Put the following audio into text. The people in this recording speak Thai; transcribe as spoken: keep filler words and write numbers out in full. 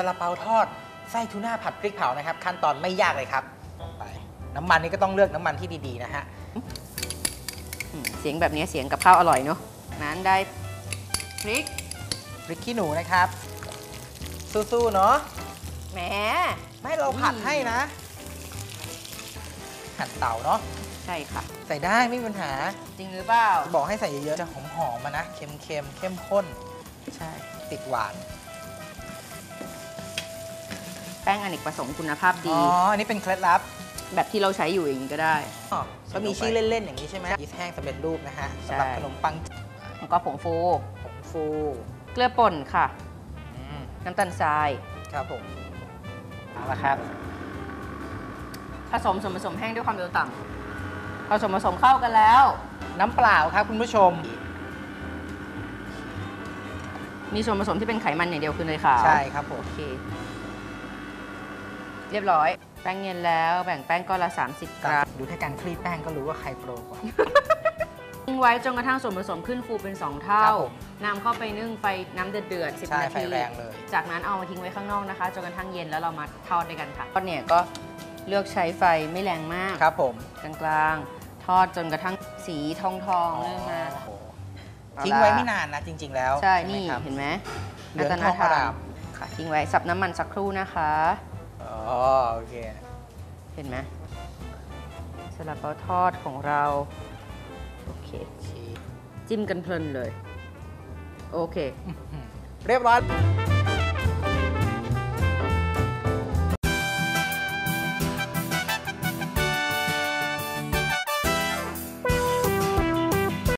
ลาเปาทอดไส้ทูน่าผัดพริกเผานะครับขั้นตอนไม่ยากเลยครับไปน้ำมันนี่ก็ต้องเลือกน้ำมันที่ดีๆนะฮะเสียงแบบนี้เสียงกับข้าวอร่อยเนาะนั้นได้พริกพริกขี้หนูนะครับสู้ๆเนาะแหมไม่เราผัดให้นะหั่นเต่าเนาะใช่ค่ะใส่ได้ไม่มีปัญหาจริงหรือเปล่าบอกให้ใส่เยอะๆจะหอมๆมานะเค็มๆเข้มข้นใช่ติดหวานแป้งอเนกประสงค์คุณภาพดีอ๋ออันนี้เป็นเคล็ดลับแบบที่เราใช้อยู่อย่างนี้ก็ได้ก็มีชื่อเล่นๆอย่างนี้ใช่ไหมยีสต์แห้งสำเร็จรูปนะฮะสำหรับขนมปังแล้วก็ผงฟูผงฟูเกลือป่นค่ะน้ำตาลทรายครับผมเอาละครับผสมส่วนผสมแห้งด้วยความเร็วต่ำผสมผสมเข้ากันแล้วน้ำเปล่าครับคุณผู้ชมมีส่วนผสมที่เป็นไขมันอย่างเดียวคือเนยขาวใช่ครับผมโอเคเรียบร้อยแป้งเย็นแล้วแบ่งแป้งก้อนละสามสิบกรัมดูแค่การคลี่แป้งก็รู้ว่าใครโปรกว่าทิ้งไว้จนกระทั่งส่วนผสมขึ้นฟูเป็นสองเท่านำเข้าไปนึ่งไฟน้ำเดือดๆสิบนาทีแรงเลยจากนั้นเอามาทิ้งไว้ข้างนอกนะคะจนกระทั่งเย็นแล้วเรามาทอดด้วยกันค่ะทอดเนี่ยก็เลือกใช้ไฟไม่แรงมากครับผมกลางๆทอดจนกระทั่งสีทองทองเริ่มมาทิ้งไว้ไม่นานนะจริงๆแล้วใช่นี่เห็นไหมเหลืองทองอร่ามค่ะทิ้งไว้สับน้ำมันสักครู่นะคะอ๋อโอเคเห็นไหมซาลาเปาทอดของเราโอเคจิ้มกันเพลินเลยโอเคเรียบร้อย